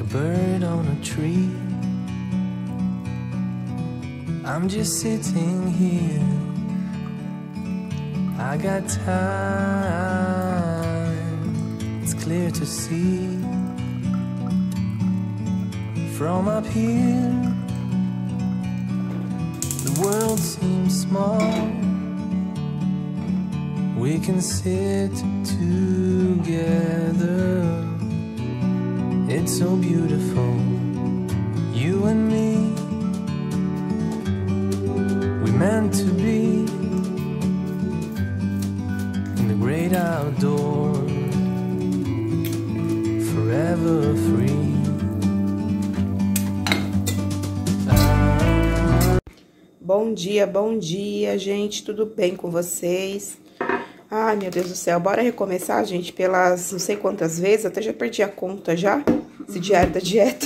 bird on a tree. I'm just sitting here. I got time, it's clear to see. From up here, the world seems small. We can sit together. It's so beautiful, you and me. We meant to be in the great outdoors, forever free. Bom dia, gente, tudo bem com vocês? Ai, meu Deus do céu, bora recomeçar, gente, pelas não sei quantas vezes, até já perdi a conta já, esse diário da dieta.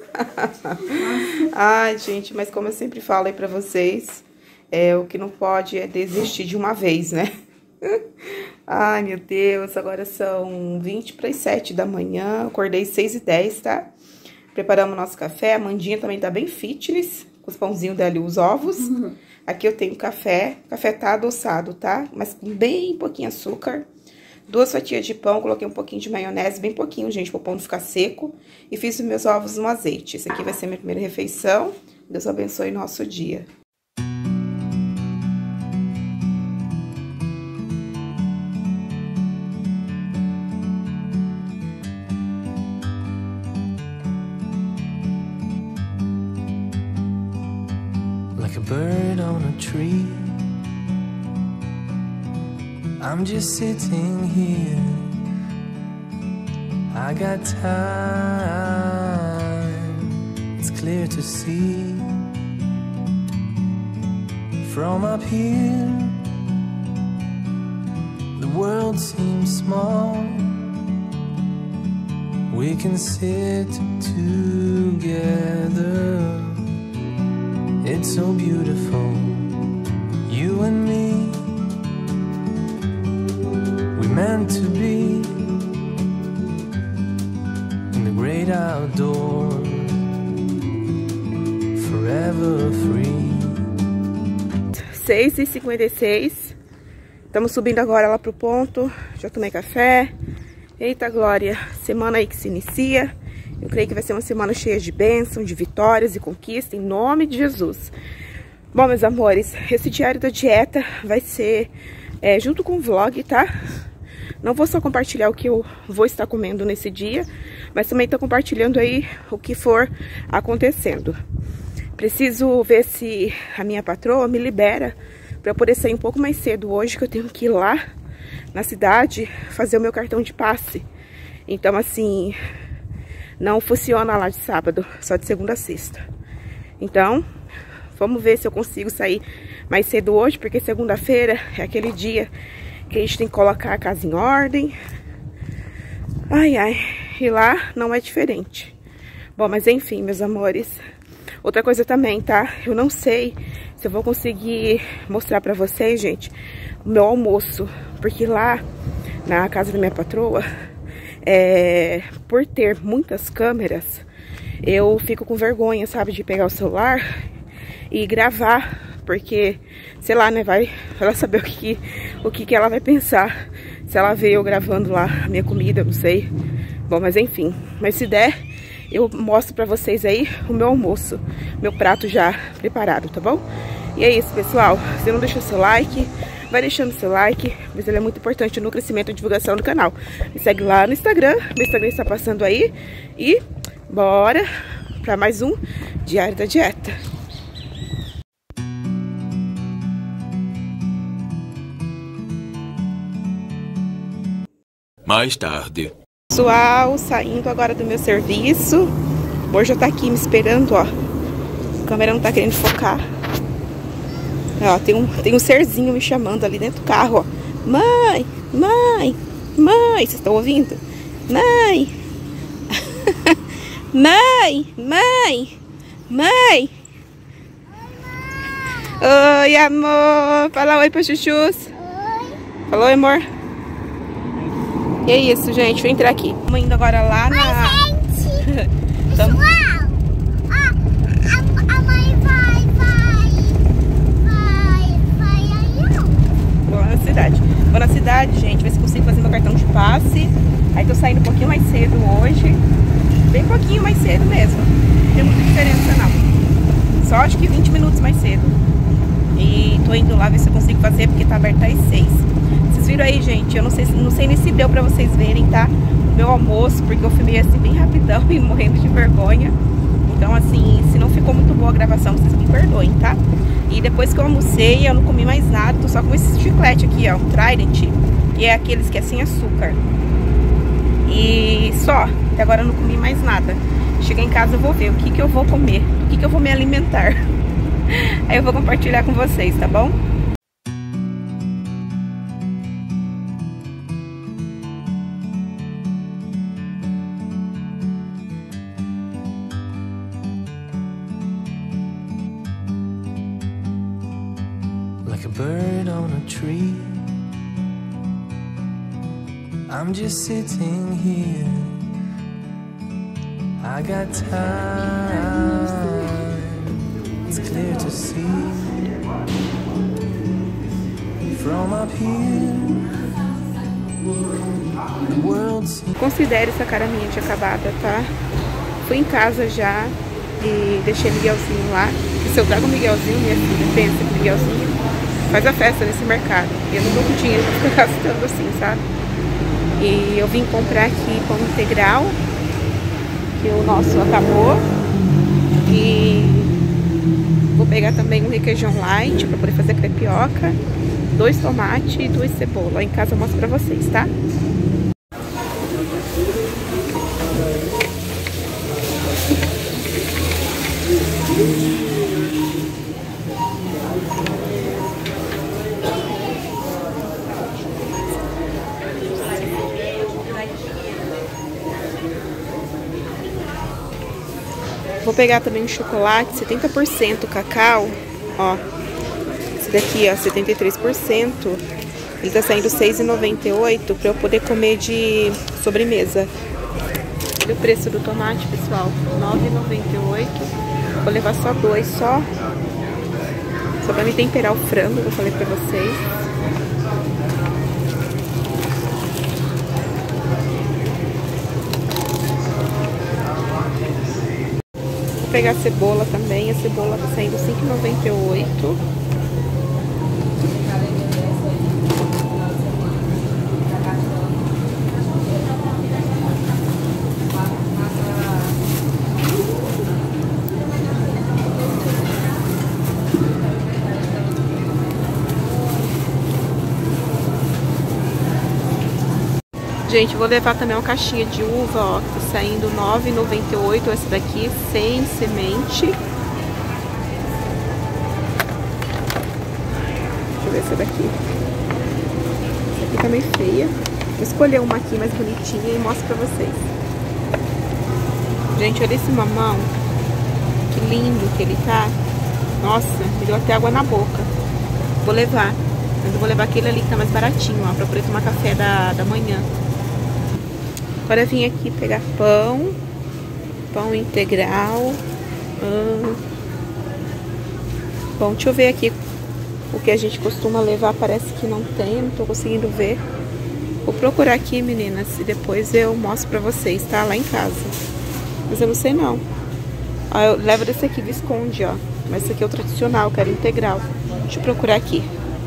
Ai, gente, mas como eu sempre falo aí pra vocês, o que não pode é desistir de uma vez, né? Ai, meu Deus, agora são 20 para as 7 da manhã, acordei 6h10, tá? Preparamos nosso café, a Mandinha também tá bem fitness, com os pãozinhos dali, os ovos. Aqui eu tenho café, café tá adoçado, tá? Mas com bem pouquinho açúcar. 2 fatias de pão, coloquei um pouquinho de maionese, bem pouquinho, gente, para o pão não ficar seco. E fiz os meus ovos no azeite. Esse aqui vai ser minha primeira refeição. Deus abençoe nosso dia. Like a bird on a tree, I'm just sitting here. I got time, it's clear to see. From up here, the world seems small. We can sit together. It's so beautiful, you and me. We meant to be in the great outdoors, forever free. 6h56. Estamos subindo agora lá pro ponto. Já tomei café. Eita glória, semana aí que se inicia. Eu creio que vai ser uma semana cheia de bênção, de vitórias e conquista, em nome de Jesus. Bom, meus amores, esse diário da dieta vai ser junto com o vlog, tá? Não vou só compartilhar o que eu vou estar comendo nesse dia, mas também tô compartilhando aí o que for acontecendo. Preciso ver se a minha patroa me libera para eu poder sair um pouco mais cedo hoje, que eu tenho que ir lá na cidade fazer o meu cartão de passe. Então, assim, não funciona lá de sábado, só de segunda a sexta. Então, vamos ver se eu consigo sair mais cedo hoje, porque segunda-feira é aquele dia que a gente tem que colocar a casa em ordem. Ai, ai, e lá não é diferente. Bom, mas enfim, meus amores. Outra coisa também, tá? Eu não sei se eu vou conseguir mostrar pra vocês, gente, o meu almoço. Porque lá, na casa da minha patroa, por ter muitas câmeras, eu fico com vergonha, sabe, de pegar o celular e gravar, porque, sei lá, né, vai ela saber o que ela vai pensar se ela vê eu gravando lá a minha comida, não sei. Bom, mas enfim, mas se der, eu mostro pra vocês aí o meu almoço, meu prato já preparado, tá bom? E é isso, pessoal, se não deixou seu like, vai deixando seu like, pois ele é muito importante no crescimento e divulgação do canal. Me segue lá no Instagram, meu Instagram está passando aí. E bora para mais um Diário da Dieta. Mais tarde. Pessoal, saindo agora do meu serviço. O amor já tá aqui me esperando, ó. A câmera não tá querendo focar. Ó, tem um serzinho me chamando ali dentro do carro, ó. Mãe, mãe, mãe. Vocês estão ouvindo? Mãe. Mãe, mãe, mãe. Oi, amor. Fala oi pra chuchus. Falou, amor? E é isso, gente. Vou entrar aqui. Estamos indo agora lá na... pouquinho mais cedo mesmo. Não tem muita diferença não. Só acho que 20 minutos mais cedo. E tô indo lá ver se eu consigo fazer, porque tá aberto às 6. Vocês viram aí, gente? Eu não sei nem se deu pra vocês verem, tá? O meu almoço, porque eu filmei assim bem rapidão e morrendo de vergonha. Então assim, se não ficou muito boa a gravação, vocês me perdoem, tá? E depois que eu almocei, eu não comi mais nada. Tô só com esse chiclete aqui, ó, um Trident. E é aqueles que é sem açúcar. E só, até agora eu não comi mais nada. Chegar em casa eu vou ver o que eu vou comer, o que eu vou me alimentar. Aí eu vou compartilhar com vocês, tá bom? Like a bird on a tree, I'm just sitting here. I got time, it's clear to see. From up here, the world seems... Considere essa cara minha de acabada, tá? Fui em casa já e deixei Miguelzinho lá. E se eu trago o Miguelzinho, minha filha, pensa que Miguelzinho faz a festa nesse mercado. E eu não tô com dinheiro pra ficar gastando assim, sabe? E eu vim comprar aqui pão integral, que o nosso acabou. E vou pegar também um requeijão light pra poder fazer crepioca, 2 tomates e 2 cebolas. Lá em casa eu mostro pra vocês, tá? Vou pegar também um chocolate 70% cacau, ó. Esse daqui, ó, 73%. Ele tá saindo R$6,98 pra eu poder comer de sobremesa. Olha o preço do tomate, pessoal, R$9,98. Vou levar só 2, só pra me temperar o frango, que eu falei pra vocês. Vou pegar a cebola também, a cebola tá saindo R$5,98. Gente, vou levar também uma caixinha de uva, ó, que tá saindo R$9,98, essa daqui, sem semente. Deixa eu ver essa daqui. Essa aqui tá meio feia. Vou escolher uma aqui mais bonitinha e mostro pra vocês. Gente, olha esse mamão. Que lindo que ele tá. Nossa, me deu até água na boca. Vou levar. Mas eu vou levar aquele ali que tá mais baratinho, ó, pra poder tomar café da manhã. Agora eu vim aqui pegar pão integral. Bom, deixa eu ver aqui o que a gente costuma levar, parece que não tem, não tô conseguindo ver. Vou procurar aqui, meninas, e depois eu mostro pra vocês, tá? Lá em casa. Mas eu não sei não. Ó, eu levo desse aqui, Visconde, ó. Mas esse aqui é o tradicional, quero integral. Deixa eu procurar aqui.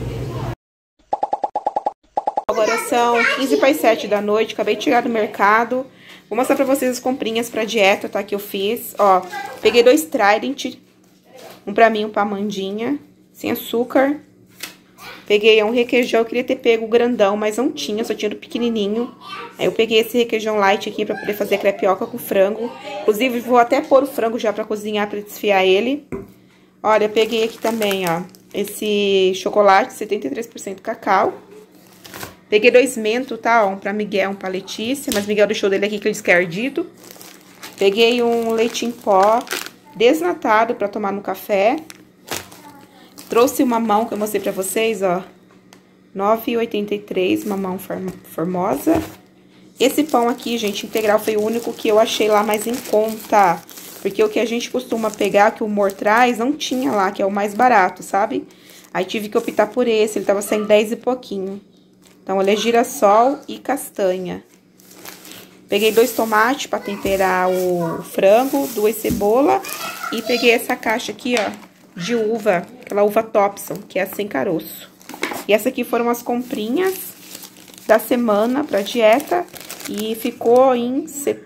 Agora são 15 para as 7 da noite, acabei de chegar do mercado. Vou mostrar pra vocês as comprinhas pra dieta, tá? Que eu fiz. Ó, peguei 2 Trident. Um pra mim, um pra Amandinha. Sem açúcar. Peguei um requeijão, eu queria ter pego o grandão, mas não tinha, só tinha do pequenininho. Aí eu peguei esse requeijão light aqui pra poder fazer crepioca com frango. Inclusive, vou até pôr o frango já pra cozinhar, pra desfiar ele. Olha, eu peguei aqui também, ó, esse chocolate, 73% cacau. Peguei 2 mentos, tá? Um pra Miguel, um pra Letícia. Mas Miguel deixou dele aqui que ele disse que é ardido. Peguei um leite em pó desnatado pra tomar no café. Trouxe o mamão que eu mostrei pra vocês, ó. R$9,83, mamão formosa. Esse pão aqui, gente, integral, foi o único que eu achei lá mais em conta. Porque o que a gente costuma pegar, que o Humor traz, não tinha lá, que é o mais barato, sabe? Aí tive que optar por esse, ele tava saindo 10 e pouquinho. Então, ele é girassol e castanha. Peguei 2 tomates para temperar o frango, 2 cebolas e peguei essa caixa aqui, ó, de uva, aquela uva Thompson, que é sem caroço. E essa aqui foram as comprinhas da semana para dieta e ficou em R$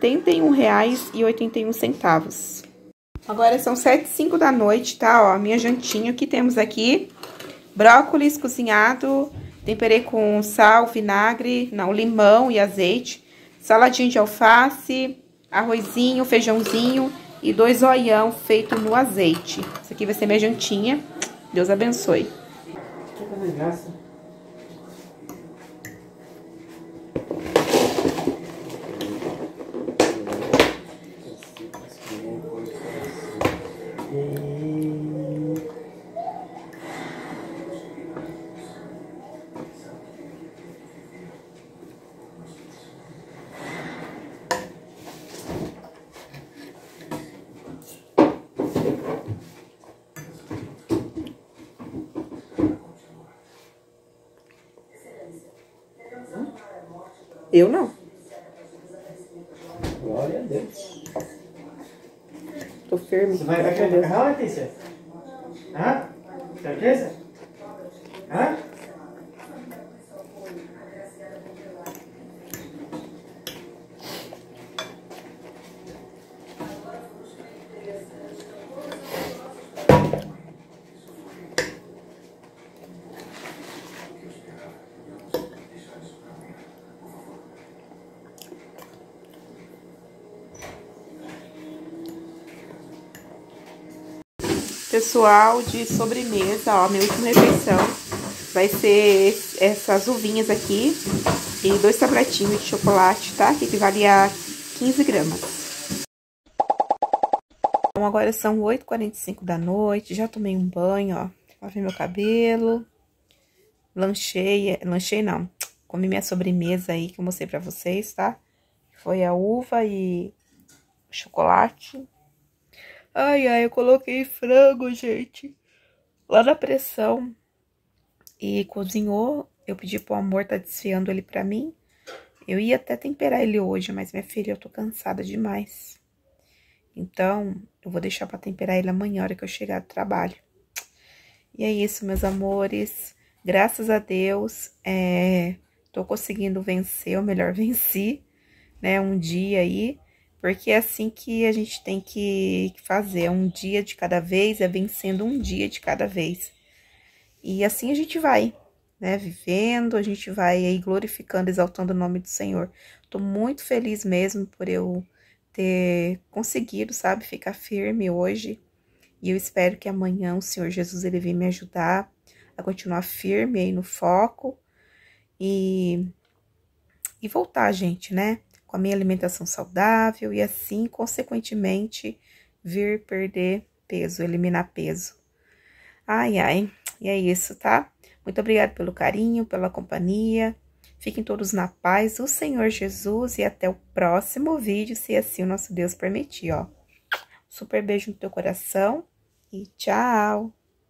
71,81. Agora são 7h05 da noite, tá? Ó, minha jantinha, o que temos aqui? Brócolis cozinhado, temperei com sal, vinagre, limão e azeite. Saladinho de alface, arrozinho, feijãozinho e 2 zoião feito no azeite. Isso aqui vai ser minha jantinha. Deus abençoe. Eu não. Glória a Deus. Tô firme. Você vai com o macarrão, Letícia? Hã? Certeza? Hã? Pessoal, de sobremesa, ó, minha última refeição vai ser essas uvinhas aqui e 2 tabletinhos de chocolate, tá? Que equivale a 15 gramas. Então, agora são 8h45 da noite, já tomei um banho, ó, lavei meu cabelo, comi minha sobremesa aí que eu mostrei pra vocês, tá? Foi a uva e chocolate. Ai, eu coloquei frango, gente, lá na pressão e cozinhou. Eu pedi pro amor, tá desfiando ele pra mim. Eu ia até temperar ele hoje, mas minha filha, eu tô cansada demais. Então, eu vou deixar pra temperar ele amanhã, a hora que eu chegar do trabalho. E é isso, meus amores. Graças a Deus, tô conseguindo vencer, ou melhor, venci, né, um dia aí. Porque é assim que a gente tem que fazer, um dia de cada vez, vencendo um dia de cada vez. E assim a gente vai, né, vivendo, a gente vai aí glorificando, exaltando o nome do Senhor. Tô muito feliz mesmo por eu ter conseguido, sabe, ficar firme hoje. E eu espero que amanhã o Senhor Jesus, ele venha me ajudar a continuar firme aí no foco e voltar, gente, né? Com a minha alimentação saudável e assim, consequentemente, vir perder peso, eliminar peso. Ai, e é isso, tá? Muito obrigada pelo carinho, pela companhia. Fiquem todos na paz do Senhor Jesus e até o próximo vídeo, se assim o nosso Deus permitir, ó. Super beijo no teu coração e tchau!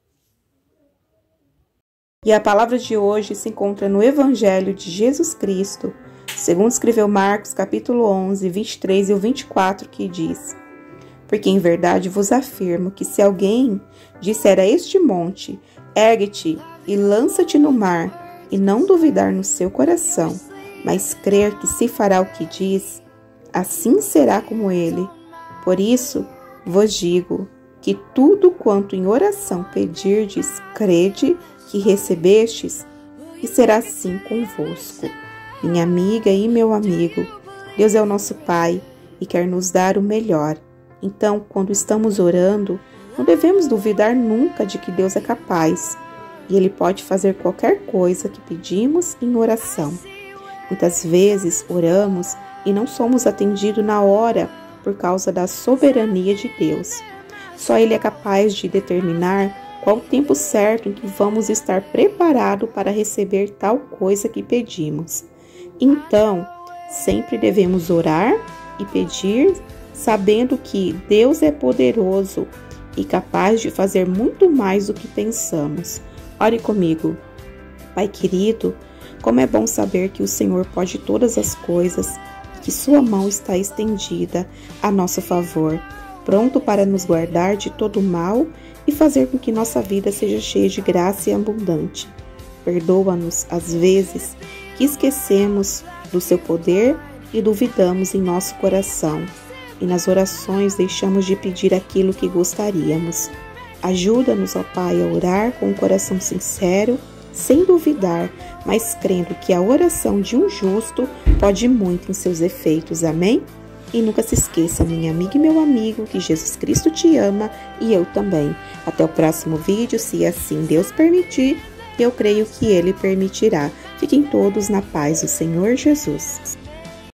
E a palavra de hoje se encontra no Evangelho de Jesus Cristo, segundo escreveu Marcos, capítulo 11, 23 e o 24, que diz: Porque em verdade vos afirmo que se alguém disser a este monte, ergue-te e lança-te no mar, e não duvidar no seu coração, mas crer que se fará o que diz, assim será como ele. Por isso vos digo que tudo quanto em oração pedirdes, crede que recebestes, e será assim convosco. Minha amiga e meu amigo, Deus é o nosso Pai e quer nos dar o melhor. Então, quando estamos orando, não devemos duvidar nunca de que Deus é capaz e Ele pode fazer qualquer coisa que pedimos em oração. Muitas vezes oramos e não somos atendidos na hora por causa da soberania de Deus. Só Ele é capaz de determinar qual o tempo certo em que vamos estar preparados para receber tal coisa que pedimos. Então, sempre devemos orar e pedir, sabendo que Deus é poderoso e capaz de fazer muito mais do que pensamos. Ore comigo. Pai querido, como é bom saber que o Senhor pode todas as coisas, que sua mão está estendida a nosso favor, pronto para nos guardar de todo mal e fazer com que nossa vida seja cheia de graça e abundante. Perdoa-nos as vezes que esquecemos do seu poder e duvidamos em nosso coração, e nas orações deixamos de pedir aquilo que gostaríamos. Ajuda-nos, ó Pai, a orar com um coração sincero, sem duvidar, mas crendo que a oração de um justo pode muito em seus efeitos. Amém? E nunca se esqueça, minha amiga e meu amigo, que Jesus Cristo te ama e eu também. Até o próximo vídeo, se assim Deus permitir, eu creio que Ele permitirá. Fiquem todos na paz do Senhor Jesus.